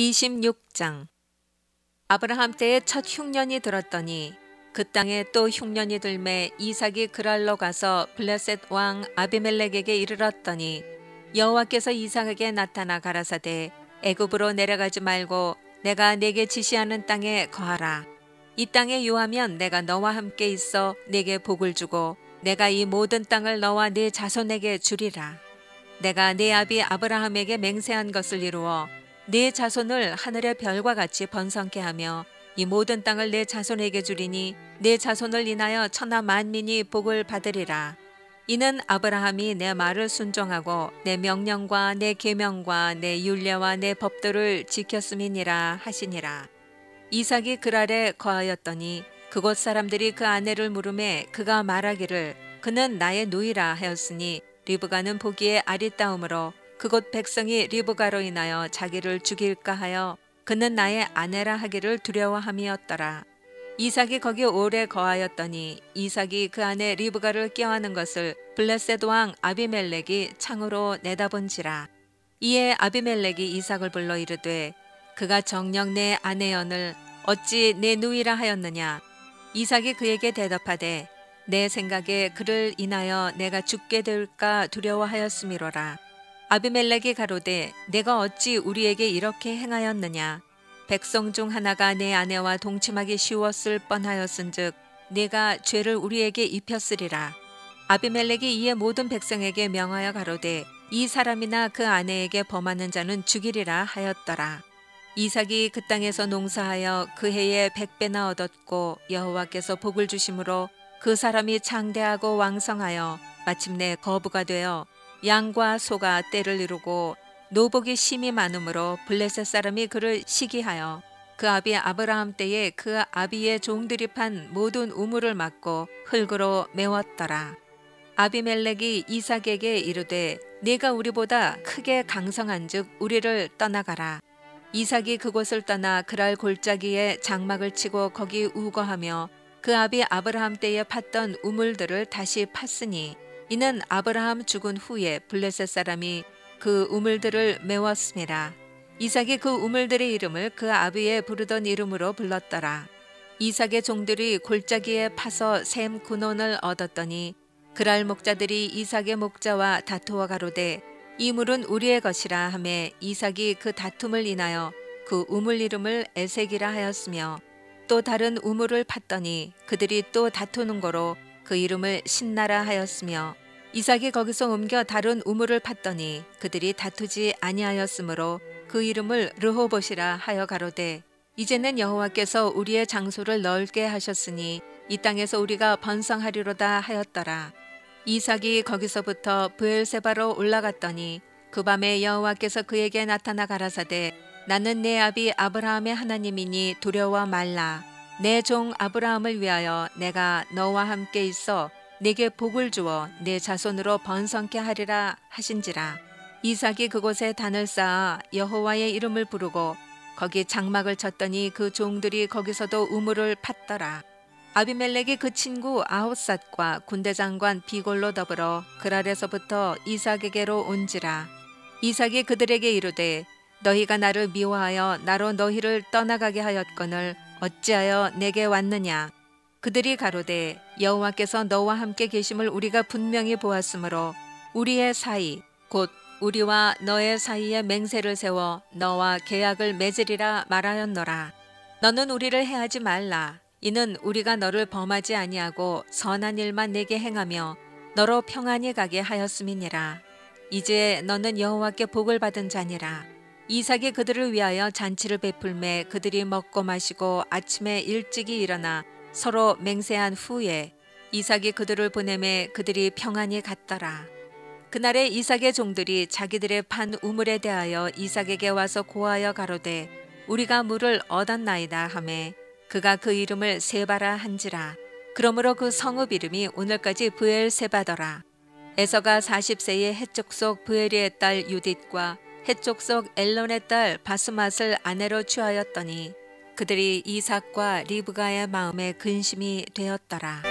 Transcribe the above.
26장. 아브라함 때에 첫 흉년이 들었더니 그 땅에 또 흉년이 들매 이삭이 그랄로 가서 블레셋 왕 아비멜렉에게 이르렀더니 여호와께서 이삭에게 나타나 가라사대 애굽으로 내려가지 말고 내가 네게 지시하는 땅에 거하라. 이 땅에 요하면 내가 너와 함께 있어 네게 복을 주고 내가 이 모든 땅을 너와 네 자손에게 주리라. 내가 네 아비 아브라함에게 맹세한 것을 이루어 네 자손을 하늘의 별과 같이 번성케 하며 이 모든 땅을 내 자손에게 주리니 내 자손을 인하여 천하 만민이 복을 받으리라. 이는 아브라함이 내 말을 순종하고 내 명령과 내 계명과 내 율례와 내 법도를 지켰음이니라 하시니라. 이삭이 그랄에 거하였더니 그곳 사람들이 그 아내를 물으매 그가 말하기를 그는 나의 누이라 하였으니 리브가는 보기에 아리따움으로 그곳 백성이 리브가로 인하여 자기를 죽일까 하여 그는 나의 아내라 하기를 두려워함이었더라. 이삭이 거기 오래 거하였더니 이삭이 그 아내 리브가를 껴안은 것을 블레셋 왕 아비멜렉이 창으로 내다본지라. 이에 아비멜렉이 이삭을 불러 이르되 그가 정녕 내 아내언을 어찌 내 누이라 하였느냐. 이삭이 그에게 대답하되 내 생각에 그를 인하여 내가 죽게 될까 두려워하였음이로라. 아비멜렉이 가로되 내가 어찌 우리에게 이렇게 행하였느냐. 백성 중 하나가 내 아내와 동침하기 쉬웠을 뻔하였은즉 내가 죄를 우리에게 입혔으리라. 아비멜렉이 이에 모든 백성에게 명하여 가로되 이 사람이나 그 아내에게 범하는 자는 죽이리라 하였더라. 이삭이 그 땅에서 농사하여 그 해에 100배나 얻었고 여호와께서 복을 주심으로 그 사람이 장대하고 왕성하여 마침내 거부가 되어 양과 소가 떼를 이루고 노복이 심히 많으므로 블레셋 사람이 그를 시기하여 그 아비 아브라함 때에 그 아비의 종들이 판 모든 우물을 막고 흙으로 메웠더라. 아비멜렉이 이삭에게 이르되 네가 우리보다 크게 강성한즉 우리를 떠나가라. 이삭이 그곳을 떠나 그랄 골짜기에 장막을 치고 거기 우거하며 그 아비 아브라함 때에 팠던 우물들을 다시 팠으니 이는 아브라함 죽은 후에 블레셋 사람이 그 우물들을 메웠음이라. 이삭이 그 우물들의 이름을 그 아비의 부르던 이름으로 불렀더라. 이삭의 종들이 골짜기에 파서 샘 근원을 얻었더니 그랄 목자들이 이삭의 목자와 다투어 가로되 이 물은 우리의 것이라 하매 이삭이 그 다툼을 인하여 그 우물 이름을 에색이라 하였으며 또 다른 우물을 팠더니 그들이 또 다투는 거로 그 이름을 신나라 하였으며 이삭이 거기서 옮겨 다른 우물을 팠더니 그들이 다투지 아니하였으므로 그 이름을 르호봇이라 하여 가로되 이제는 여호와께서 우리의 장소를 넓게 하셨으니 이 땅에서 우리가 번성하리로다 하였더라. 이삭이 거기서부터 브엘세바로 올라갔더니 그 밤에 여호와께서 그에게 나타나 가라사대 나는 내 아비 아브라함의 하나님이니 두려워 말라. 내 종 아브라함을 위하여 내가 너와 함께 있어 네게 복을 주어 내 자손으로 번성케 하리라 하신지라. 이삭이 그곳에 단을 쌓아 여호와의 이름을 부르고 거기 장막을 쳤더니 그 종들이 거기서도 우물을 팠더라. 아비멜렉이 그 친구 아홉삿과 군대장관 비골로 더불어 그랄에서부터 이삭에게로 온지라. 이삭이 그들에게 이르되 너희가 나를 미워하여 나로 너희를 떠나가게 하였거늘 어찌하여 내게 왔느냐. 그들이 가로되 여호와께서 너와 함께 계심을 우리가 분명히 보았으므로 우리의 사이 곧 우리와 너의 사이에 맹세를 세워 너와 계약을 맺으리라 말하였노라. 너는 우리를 해하지 말라. 이는 우리가 너를 범하지 아니하고 선한 일만 내게 행하며 너로 평안히 가게 하였음이니라. 이제 너는 여호와께 복을 받은 자니라. 이삭이 그들을 위하여 잔치를 베풀매 그들이 먹고 마시고 아침에 일찍이 일어나 서로 맹세한 후에 이삭이 그들을 보내매 그들이 평안히 갔더라. 그날에 이삭의 종들이 자기들의 판 우물에 대하여 이삭에게 와서 고하여 가로되 우리가 물을 얻었나이다 하매 그가 그 이름을 세바라 한지라. 그러므로 그 성읍 이름이 오늘까지 브엘세바더라. 에서가 40세에 헷족 속 브에리의 딸 유딧과 헷족 속 엘론의 딸 바스맛을 아내로 취하였더니 그들이 이삭과 리브가의 마음에 근심이 되었더라.